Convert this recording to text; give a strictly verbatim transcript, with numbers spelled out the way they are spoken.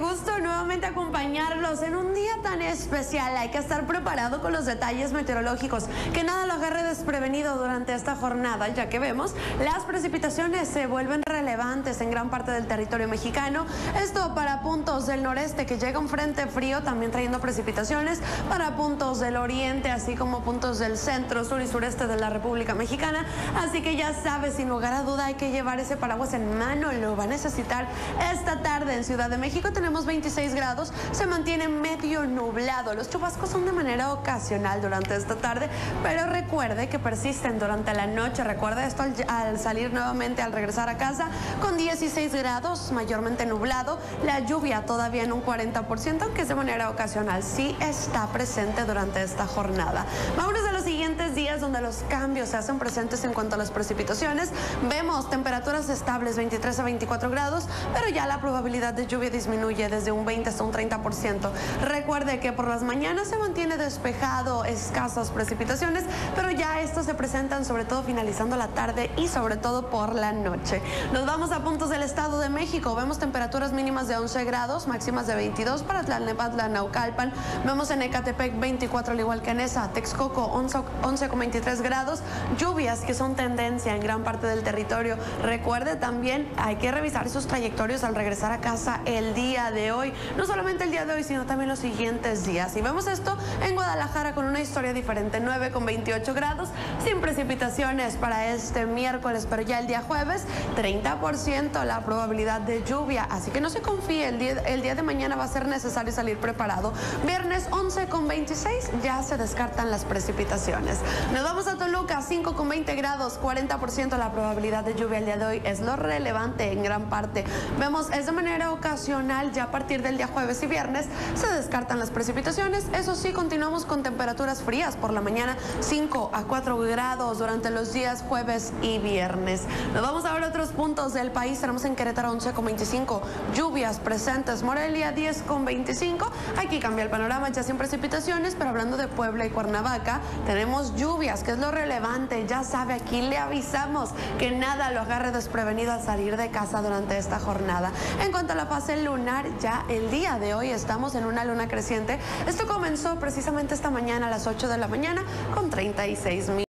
gusto nuevamente acompañarlos en un día tan especial. Hay que estar preparado con los detalles meteorológicos, que nada lo agarre desprevenido durante esta jornada, ya que vemos las precipitaciones se vuelven relevantes en gran parte del territorio mexicano. Esto para puntos del noreste, que llega un frente frío también trayendo precipitaciones, para puntos del oriente, así como puntos del centro, sur y sureste de la República Mexicana. Así que ya sabes, sin lugar a duda hay que llevar ese paraguas en mano, lo va a necesitar esta tarde. En Ciudad de México tenemos veintiséis grados, se mantiene medio nublado. Los chubascos son de manera ocasional durante esta tarde, pero recuerde que persisten durante la noche. Recuerde esto al, al salir nuevamente, al regresar a casa, con dieciséis grados, mayormente nublado. La lluvia todavía en un cuarenta por ciento, aunque es de manera ocasional, sí está presente durante esta jornada. Vámonos a los siguientes días, donde los cambios se hacen presentes en cuanto a las precipitaciones. Vemos temperaturas estables, veintitrés a veinticuatro grados, pero ya la probabilidad de lluvia disminuye desde un veinte hasta un treinta por ciento. Recuerde que por las mañanas se mantiene despejado, escasas precipitaciones, pero ya estos se presentan sobre todo finalizando la tarde y sobre todo por la noche. Nos vamos a puntos del Estado de México. Vemos temperaturas mínimas de once grados, máximas de veintidós para Tlalnepantla, Naucalpan. Vemos en Ecatepec veinticuatro, al igual que en esa. Texcoco once con veintitrés grados. Lluvias que son tendencia en gran parte del territorio. Recuerde también, hay que revisar sus trayectorias al regresar a casa el día de hoy. No solamente el día de hoy, sino también los siguientes días. Y vemos esto en Guadalajara con una historia diferente. nueve con veintiocho grados, sin precipitaciones para este miércoles, pero ya el día jueves, treinta por ciento la probabilidad de lluvia. Así que no se confíe, el día, el día de mañana va a ser necesario salir preparado. Viernes once con veintiséis, ya se descartan las precipitaciones. Nos vamos a Toluca, cinco con veinte grados, cuarenta por ciento la probabilidad de lluvia el día de hoy. Es lo relevante en gran parte. Vemos, es de manera ocasional, ya a partir del día jueves y viernes se descartan las precipitaciones. Eso sí, continuamos con temperaturas frías por la mañana, cinco a cuatro grados durante los días jueves y viernes. Nos vamos a ver otros puntos del país. Tenemos en Querétaro once con veinticinco, lluvias presentes. Morelia diez con veinticinco. Aquí cambia el panorama, ya sin precipitaciones, pero hablando de Puebla y Cuernavaca, tenemos lluvias, que es lo relevante. Ya sabe, aquí le avisamos que nada lo agarre desprevenido al salir de casa durante esta jornada. En cuanto a la fase lunar, ya el día de hoy estamos en una luna creciente. Esto comenzó precisamente esta mañana a las ocho de la mañana con treinta y seis mil.